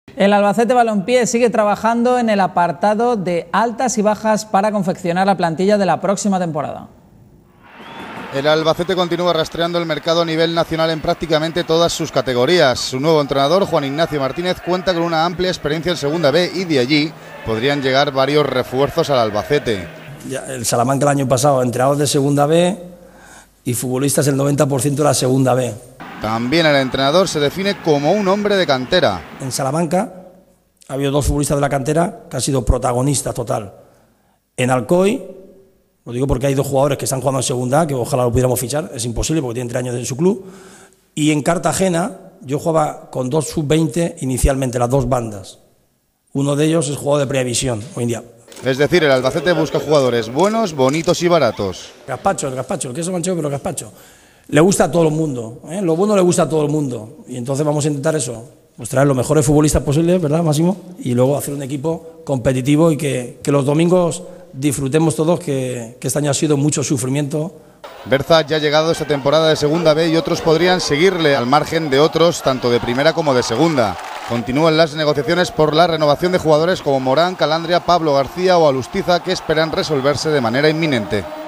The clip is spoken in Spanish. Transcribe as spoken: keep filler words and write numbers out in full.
El Albacete Balompié sigue trabajando en el apartado de altas y bajas para confeccionar la plantilla de la próxima temporada. El Albacete continúa rastreando el mercado a nivel nacional en prácticamente todas sus categorías. Su nuevo entrenador, Juan Ignacio Martínez, cuenta con una amplia experiencia en Segunda B y de allí podrían llegar varios refuerzos al Albacete. Ya, el Salamanca el año pasado, entrenadores de Segunda B y futbolistas el noventa por ciento de la Segunda B. También el entrenador se define como un hombre de cantera. En Salamanca ha habido dos futbolistas de la cantera que han sido protagonistas total. En Alcoy, lo digo porque hay dos jugadores que están jugando en Segunda A, que ojalá lo pudiéramos fichar, es imposible porque tienen tres años en su club. Y en Cartagena yo jugaba con dos sub veinte inicialmente, las dos bandas. Uno de ellos es jugador de Primera División hoy en día. Es decir, el Albacete busca jugadores buenos, bonitos y baratos. Gazpacho, el gazpacho, el queso manchego, pero gazpacho. Le gusta a todo el mundo, ¿eh? Lo bueno le gusta a todo el mundo. Y entonces vamos a intentar eso, pues traer los mejores futbolistas posibles, ¿verdad, Máximo? Y luego hacer un equipo competitivo y que, que los domingos disfrutemos todos, que, que este año ha sido mucho sufrimiento. Berza ya ha llegado esta temporada de Segunda B y otros podrían seguirle al margen de otros, tanto de Primera como de Segunda. Continúan las negociaciones por la renovación de jugadores como Morán, Calandria, Pablo García o Alustiza, que esperan resolverse de manera inminente.